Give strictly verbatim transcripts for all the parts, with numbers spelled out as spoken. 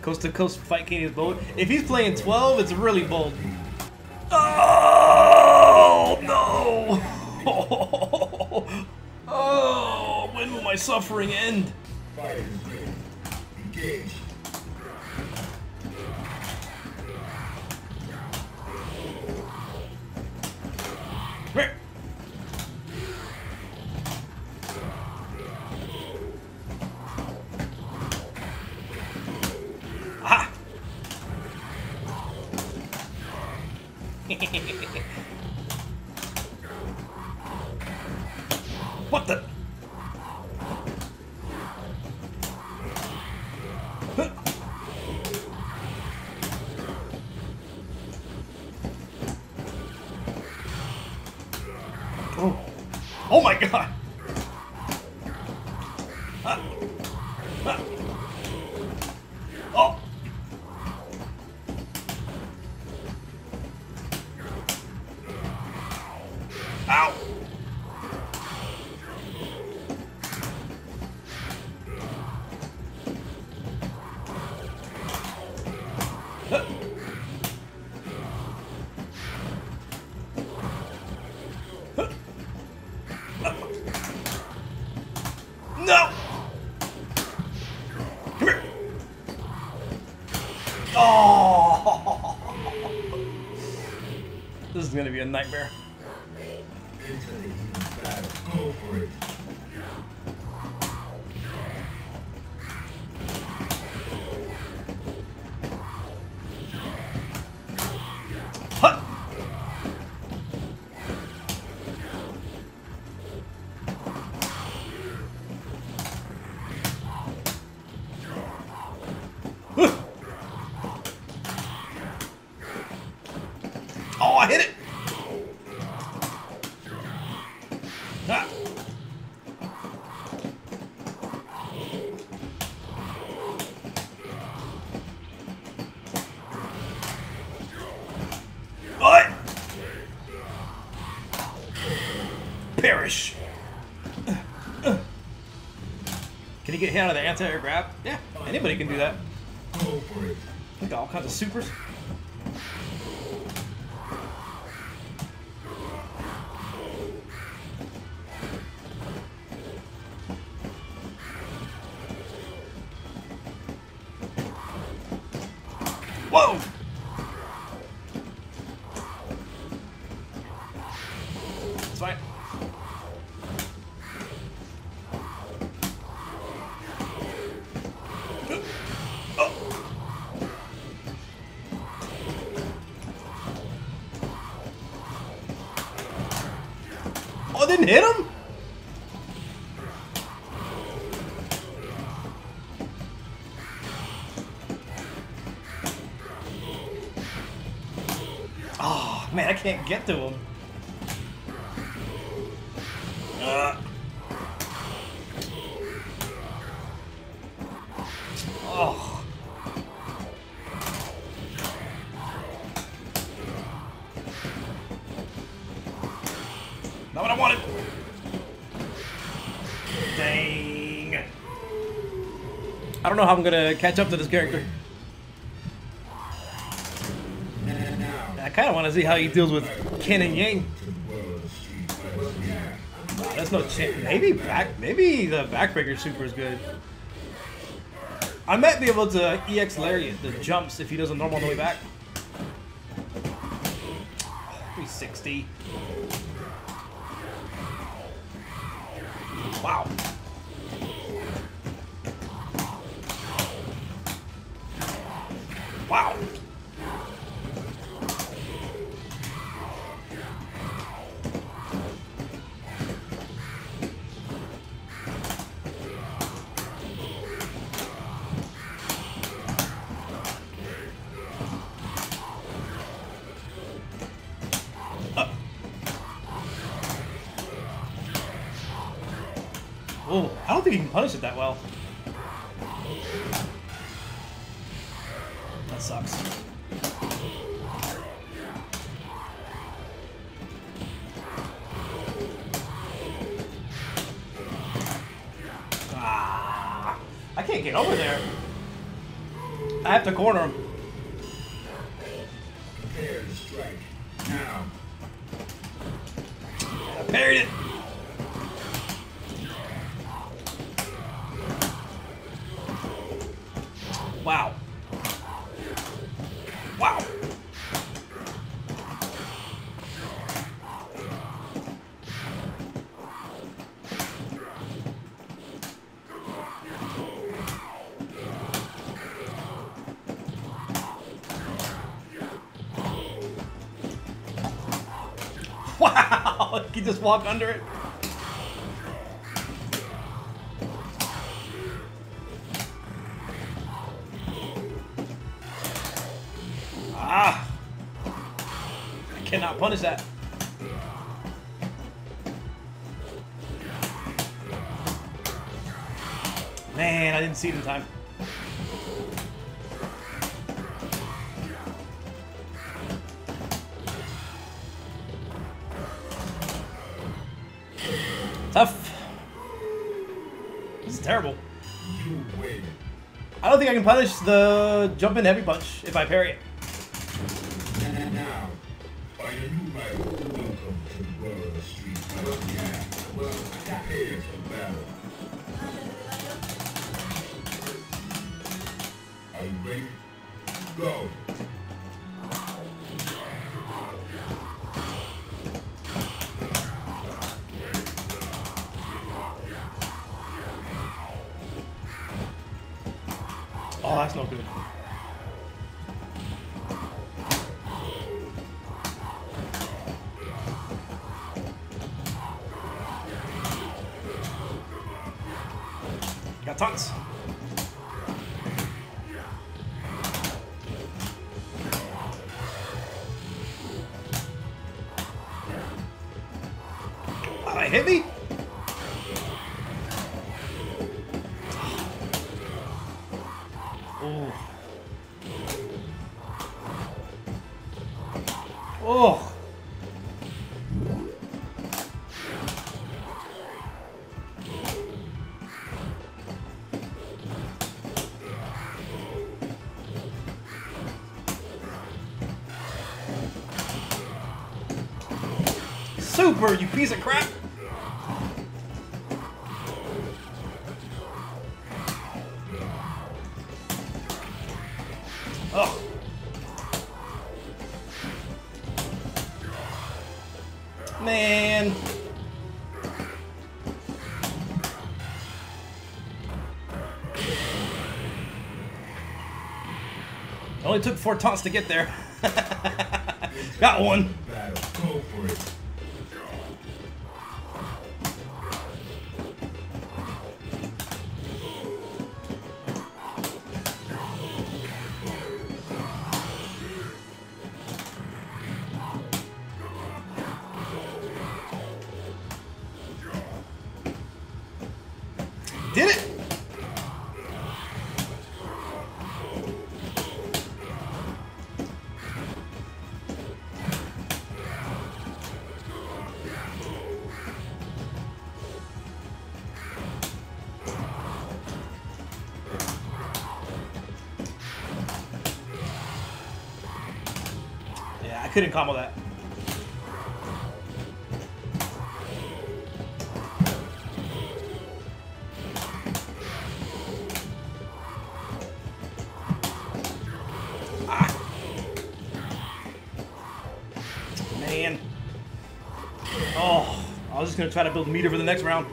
coast to coast fight king is bold. If he's playing twelve, it's really bold. Oh no! Oh, when will my suffering end? Engage. Where? Aha! What the? Oh. Oh my god! Ah. Ah. Oh! Ow! Huh. No! Come here! Oh! This is gonna be a nightmare. Into the heat of battle. Go for it. Hut! Oh, I hit it! Ah. What? Perish! Can he get hit out of the anti-air grab? Yeah, anybody can do that. Go for it. Look at all kinds of supers. Whoa! It's fine. Oh. Oh, it didn't hit him? Oh, man, I can't get to him. Uh. Oh. Not what I wanted. Dang. I don't know how I'm gonna catch up to this character. I kind of want to see how he deals with Ken and Yang. Wow, that's no chance. Maybe back. Maybe the backbreaker super is good. I might be able to E X Lariat the jumps if he does a normal on the way back. three sixty. Wow. Wow. Oh, I don't think he can punish it that well. That sucks. Ah, I can't get over there. I have to corner him. Prepare to strike. Now. I parried it. Wow. Wow. Wow. He just walked under it. Ah! I cannot punish that. Man, I didn't see it in time. Tough. This is terrible. You win. I don't think I can punish the jump in heavy punch if I parry it. Now, find a new rival. Welcome to the world of the street. Well, yeah. Well, prepare for battle. Are you ready? Go. Oh, that's not good. Got taunts. Wow, that hit me? Oh. Oh. Super, you piece of crap. Oh. Man. It only took four taunts to get there. Got one. Battle. Go for it. Did it? Yeah, I couldn't combo that. Man. Oh, I was just gonna try to build meter for the next round.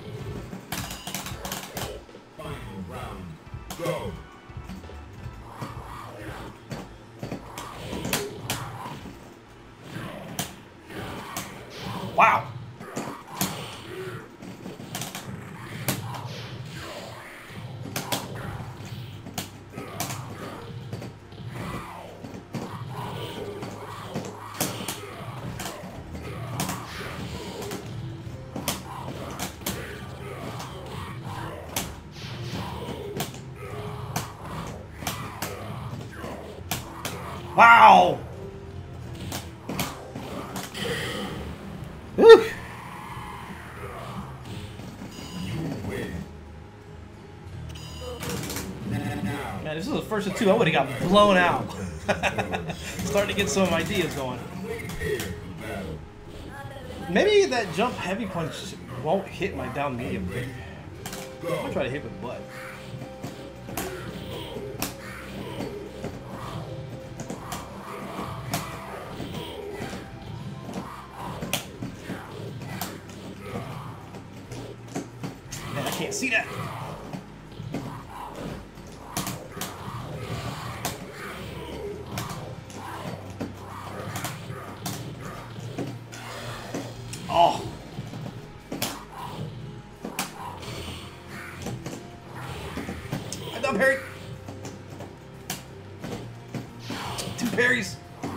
Final round. Go. Wow. Wow. Whew. You win. Now. Man, this is the first first of two, I would have got blown out. Starting to get some ideas going. Maybe that jump heavy punch won't hit my down medium quick. I'm gonna try to hit with butt. Man, I can't see that. Oh. I done parried. Two parries.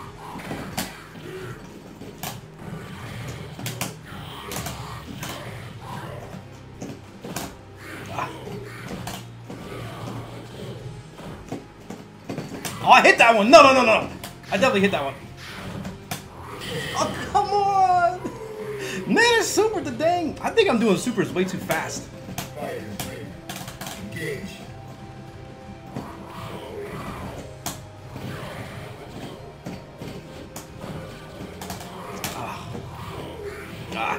Ah. Oh, I hit that one. No, no, no, no. I definitely hit that one. Oh, come on. Man, it's super the dang. I think I'm doing supers way too fast. Ah. Ah.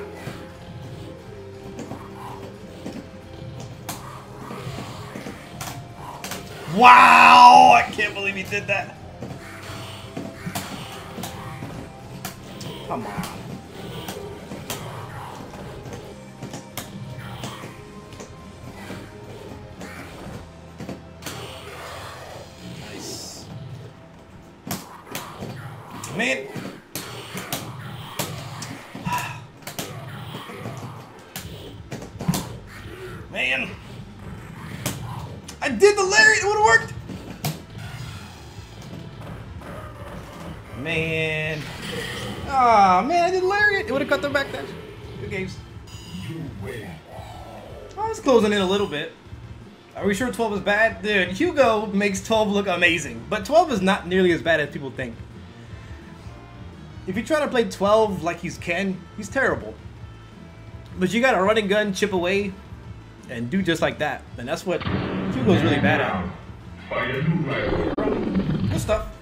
Wow! I can't believe he did that. Come on. Nice. Man. Man. I did the lariat. It would have worked. Man. Ah, oh, man, I did lariat. It would have cut them back dash. Good games. Oh, it's closing in a little bit. Are we sure twelve is bad? Dude, Hugo makes twelve look amazing, but twelve is not nearly as bad as people think. If you try to play twelve like he's Ken, he's terrible. But you got a running gun, chip away, and do just like that. And that's what Hugo's really bad at. Good stuff.